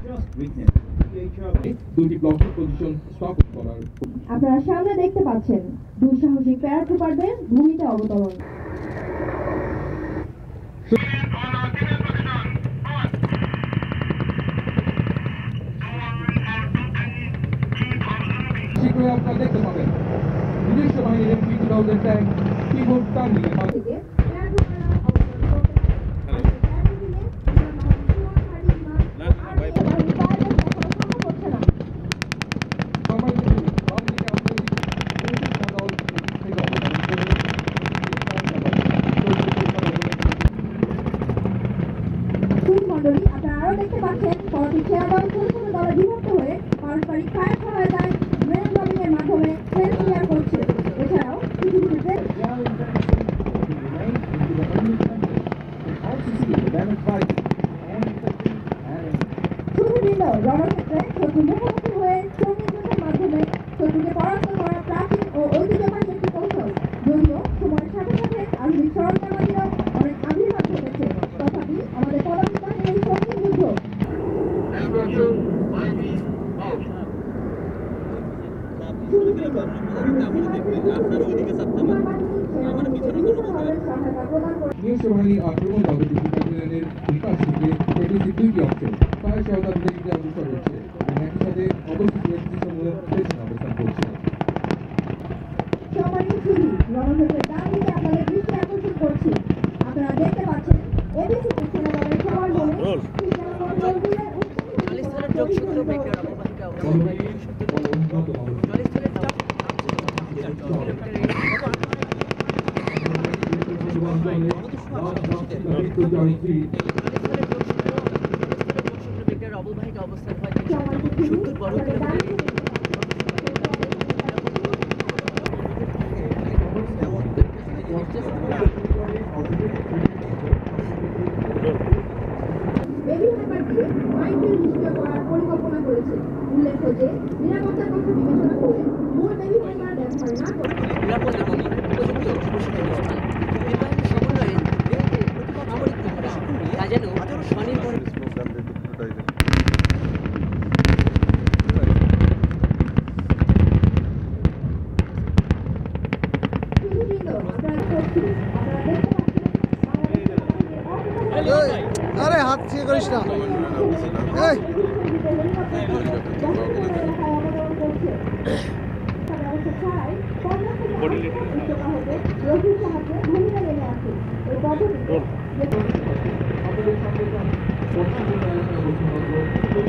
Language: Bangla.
দুটি ব্লকের পজিশন স্টপ করার। আপনারা সামনে দেখতে পাচ্ছেন দুঃসাহসিক প্যারাট্রুপারদের ভূমিতে অবতরণ। শীঘ্রই আপনারা দেখতে পাবেন নিজস্ব বাহিনীর এমপি-2000 ট্যাঙ্ক কিবোর্ড টার্নিং মন্ডলী আপনারা আরো দেখতে পাচ্ছেন পরবর্তী খেয়া দল ছোট ছোট দলে বিভক্ত হয়ে পারস্পরিক ফায়ার সহায়তায় ব্রেন বম্বিং এর মাধ্যমে ট্রেন ক্লিয়ার করছে। এছাড়াও কিছু কিছু ট্রেন ছুটিবৃন্দ রণক্ষেত্রে শত্রু মুখোমুখি হয়ে সঙ্গীত যুদ্ধের মাধ্যমে শত্রুকে পরাস্ত করা প্রাচীন ও ঐতিহ্যবাহী একটি কৌশল। যদিও সময়ের সাথে সাথে আধুনিক সরঞ্জামাদিরও অনেক আবির্ভাব ঘটেছে, তথাপি আমাদের পরবর্তী বাহিনীর এই সঙ্গীত যুদ্ধ নিজস্ব বাহিনীর আক্রমণ দলে ডিজিটালের বিকাশ থেকে এটিসি দুইটি অপশন ফায়ার সহায়তা দিতে অগ্রসর হচ্ছে এবং একই সাথে অবস্থিত সমূহ পেছনে অবস্থান করছে। সম্মানিত সুধী, রণক্ষেত্রের ডান দিকে আপনাদের দৃষ্টি আকর্ষণ করছি। আপনারা দেখতে পাচ্ছেন এবিসি সেনা দলের সবার মনে অববাহিকা অবস্থান হয় 70 বড় পরিকল্পনা করেছে। উল্লেখ্য যে নিরাপত্তার কথা বিবেচনা করে মূল বেবি পরিবার ব্যবহার না করে নিরাপত্তা এবং উপযুক্ত প্রশিক্ষণ স্থান নির্বাহী সমন্বয়ে সামরিক মহড়া তা যেন স্বনির্ভর আরে হাত ছিঁড়ে করিস না। এই